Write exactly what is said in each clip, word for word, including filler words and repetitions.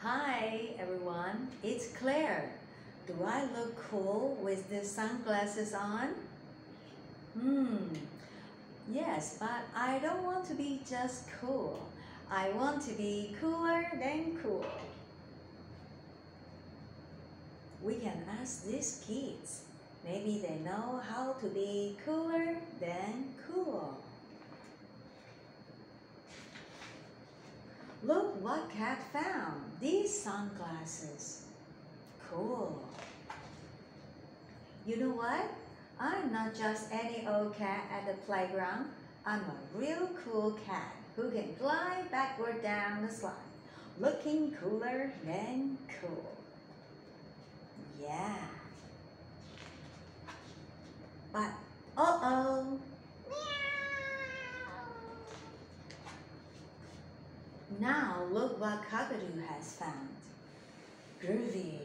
Hi everyone, it's Claire. Do I look cool with the sunglasses on? Hmm, yes, but I don't want to be just cool. I want to be cooler than cool. We can ask these kids. Maybe they know how to be cooler than cool. Look what Cat found. These sunglasses. Cool. You know what? I'm not just any old cat at the playground. I'm a real cool cat who can glide backward down the slide, looking cooler than cool. Yeah. But, uh-oh. Now look what Cockatoo has found. Groovy.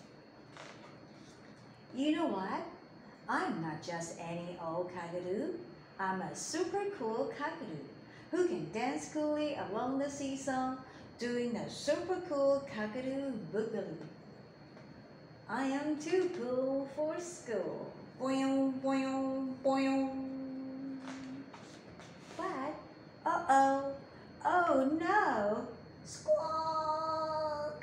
You know what? I'm not just any old cockatoo. I'm a super cool cockatoo who can dance coolly along the seesaw doing a super cool cockatoo boogaloo. I am too cool for school. Boing, boing, boing. But, uh-oh, oh no, squawk.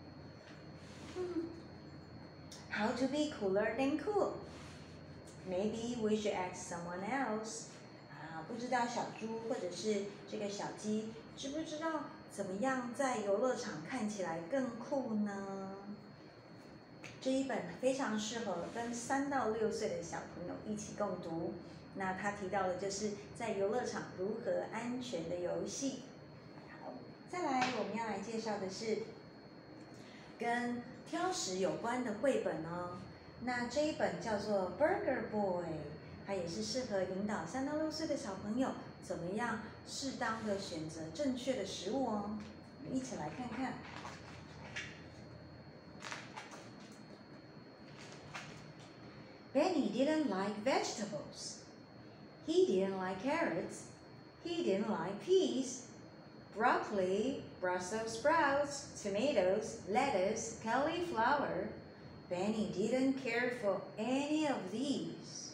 Hmm. How to be cooler than cool? Maybe we should ask someone else. 啊，不知道小猪或者是这个小鸡，知不知道怎么样在游乐场看起来更酷呢？这一本非常适合跟三到六岁的小朋友一起共读。那他提到的就是在游乐场如何安全的游戏。好，再来我们要来介绍的是跟挑食有关的绘本哦。那这一本叫做 Burger Boy， 它也是适合引导三到六岁的小朋友怎么样适当的选择正确的食物哦。我们一起来看看。Benny didn't like vegetables. He didn't like carrots. He didn't like peas, broccoli, Brussels sprouts, tomatoes, lettuce, cauliflower. Benny didn't care for any of these.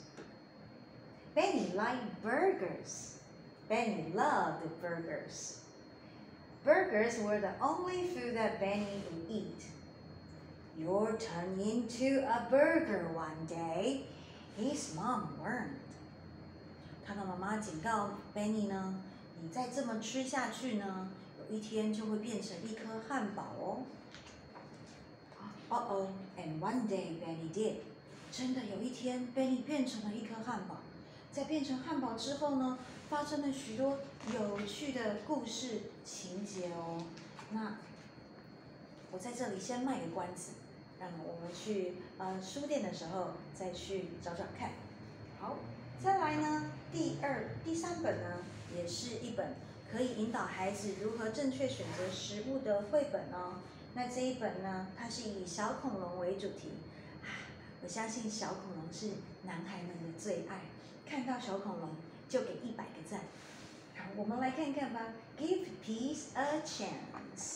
Benny liked burgers. Benny loved burgers. Burgers were the only food that Benny would eat. You'll turn into a burger one day, his mom warned. 他的妈妈警告 Benny 呢，你再这么吃下去呢，有一天就会变成一颗汉堡哦。Uh-oh, and one day Benny did. 真的有一天 Benny 变成了一颗汉堡。在变成汉堡之后呢，发生了许多有趣的故事情节哦。那我在这里先卖个关子，让我们去呃书店的时候再去找找看。好，再来呢，第二、第三本呢，也是一本可以引导孩子如何正确选择食物的绘本哦。那这一本呢，它是以小恐龙为主题，啊，我相信小恐龙是男孩们的最爱，看到小恐龙就给一百个赞。好，我们来看看吧。Give peace a chance.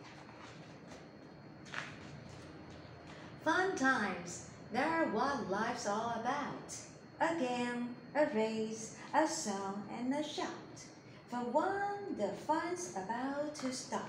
Fun times, they're what life's all about. A game, a race, a song, and a shout. For one, the fun's about to start.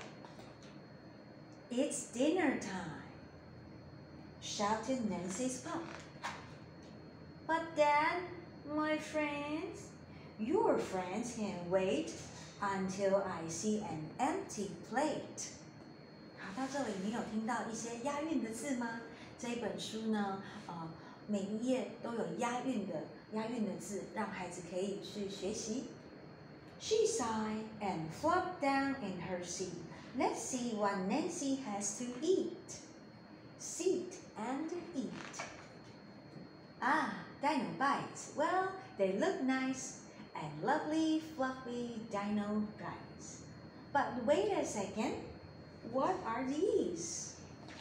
It's dinner time, shouted Nancy's pop. But Dad, my friends, your friends can wait until I see an empty plate. 好，到这里你有听到一些押韵的字吗？这一本书呢，呃，每一页都有押韵的押韵的字，让孩子可以去学习。She sighed and flopped down in her seat. Let's see what Nancy has to eat. Sit and eat. Ah, dino bites. Well, they look nice. And lovely, fluffy dino bites. But wait a second. What are these?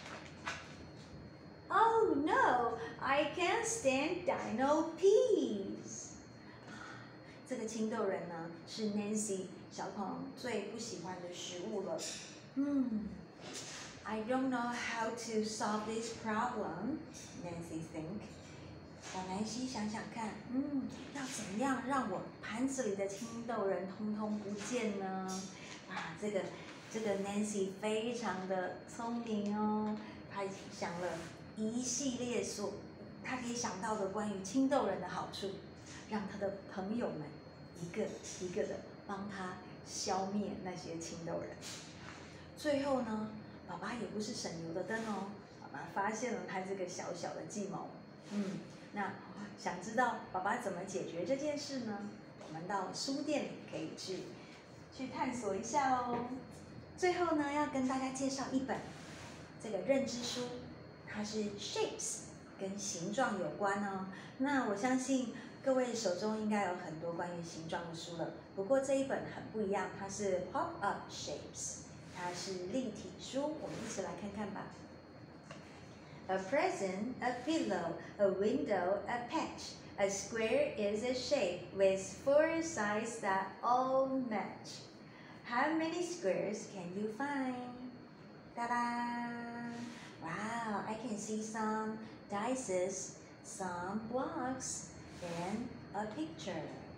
Oh no, I can't stand dino peas. 这个青豆人呢，是 Nancy 小恐龙最不喜欢的食物了。嗯， I don't know how to solve this problem, Nancy think. 小南希想想看，嗯，要怎么样让我盘子里的青豆人通通不见呢？啊，这个这个 Nancy 非常的聪明哦，她想了一系列所她可以想到的关于青豆人的好处，让她的朋友们一个一个的帮她消灭那些青豆人。最后呢，爸爸也不是省油的灯哦，爸爸发现了他这个小小的计谋。嗯，那想知道爸爸怎么解决这件事呢？我们到书店里可以去去探索一下哦。最后呢，要跟大家介绍一本这个认知书，它是 shapes， 跟形状有关哦。那我相信各位手中应该有很多关于形状的书了，不过这一本很不一样，它是 pop up shapes。它是立体书，我们一起来看看吧。A present, a pillow, a window, a patch. A square is a shape with four sides that all match. How many squares can you find? Ta-da! Wow, I can see some dice, some blocks, and a picture.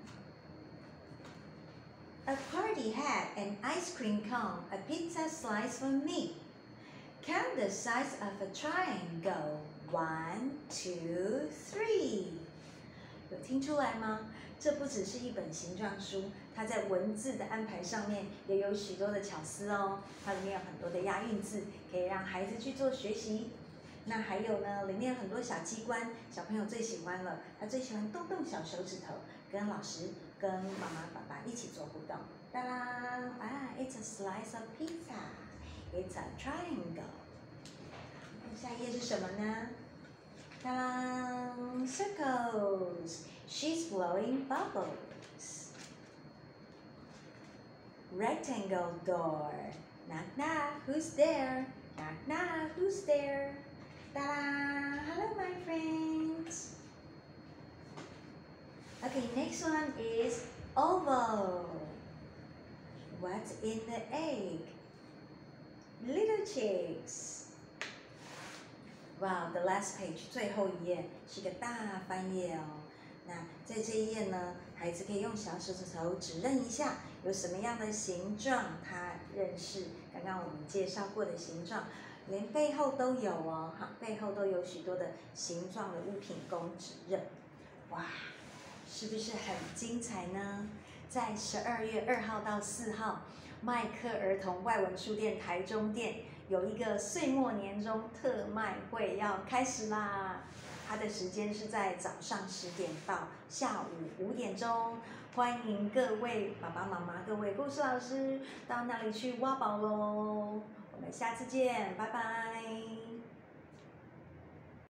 A party hat, an ice cream cone, a pizza slice for me. Count the sides of a triangle. One, two, three. 有听出来吗？这不只是一本形状书，它在文字的安排上面也有许多的巧思哦。它里面有很多的押韵字，可以让孩子去做学习。那还有呢，里面有很多小机关，小朋友最喜欢了。他最喜欢动动小手指头，跟老师、跟妈妈、爸爸一起做互动。哒啦，啊 ，It's a slice of pizza. It's a triangle. 下一页是什么呢？哒啦 ，circles. She's blowing bubbles. Rectangle door. Knock knock. Who's there? Knock knock. Who's there? Ta-da! Hello, my friends. Okay, next one is oval. What's in the egg? Little chicks. Wow, the last page 最后一页是个大翻页哦。那在这一页呢，孩子可以用小手指头指认一下有什么样的形状，他认识刚刚我们介绍过的形状。连背后都有哦，哈，背后都有许多的形状的物品供指认，哇，是不是很精彩呢？在十二月二号到四号，麦克儿童外文书店台中店有一个岁末年终特卖会要开始啦，它的时间是在早上十点到下午五点钟，欢迎各位爸爸妈妈、各位故事老师到那里去挖宝喽。我们下次见，拜拜。